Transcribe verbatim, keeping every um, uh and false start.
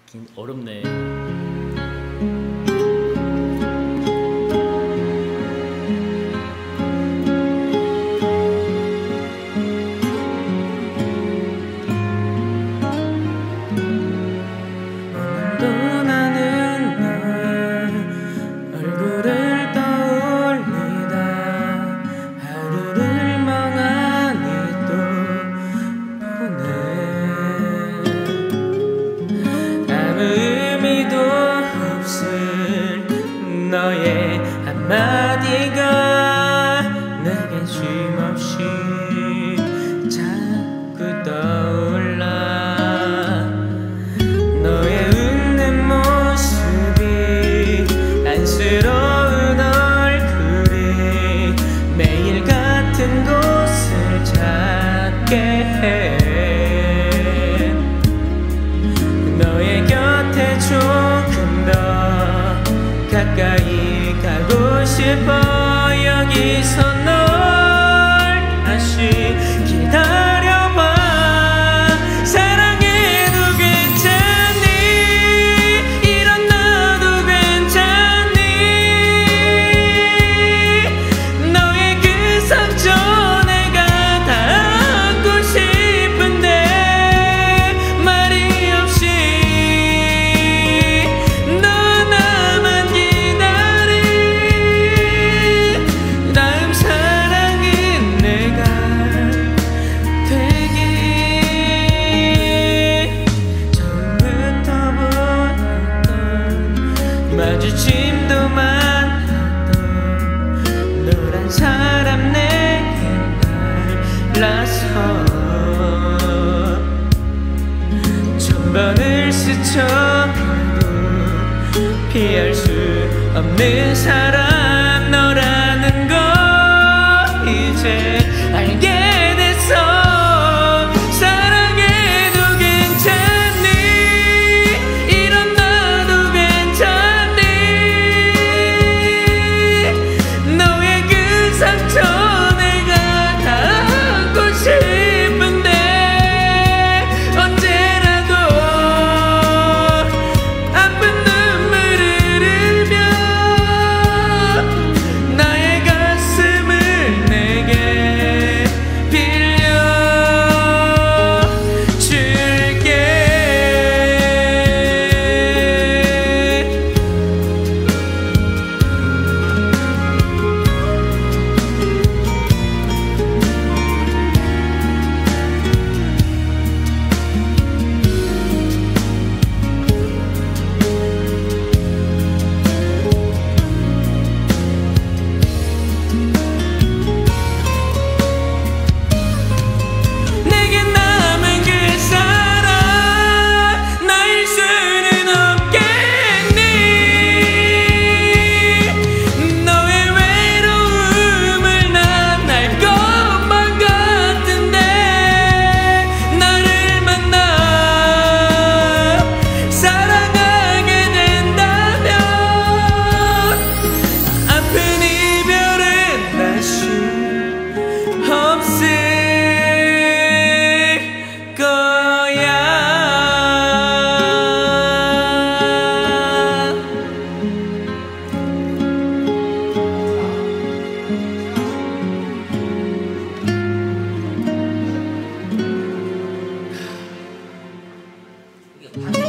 긴 어렵네. 또 나는 너의 얼굴을 떠올리다 하루를 멍하니 또 보내. 아무 의미도 없을 너의 한마디가 내겐 쉼없이 자꾸 떠올라. 너의 웃는 모습이 안쓰러운 얼굴이 매일 같은 곳을 찾게 해. 너의 곁에 조금 더 가까이 가고 싶어. 여기서 널 다시 기다려봐. 사랑해도 괜찮니? 이런 나도 괜찮니? 너의 그 상처 내가 다 안고 싶은데 말이 없이 너 나만 기다리. 다음 사랑은 내가 되기. 처음부터 보았던 마주침도 많았던 너란 사람 내겐 달라서 천번을 스쳐가도 피할 수 없는 사람 너라는 걸 이제 알게 됐어. 사랑해도 괜찮니? 이런 나도 괜찮니? 너의 그 상처 내가 다 안고 싶은데 언제라도 아픈 눈물을 흘려 나의 가슴을 내게 빌려줄게. 내겐 남은 그 사람 나일 수는 없겠니? 너의 외로움을 난 알 것만 같은데 너를 만나 사랑하게 된다면 아픈 이별은 다시 없을 거야. 이게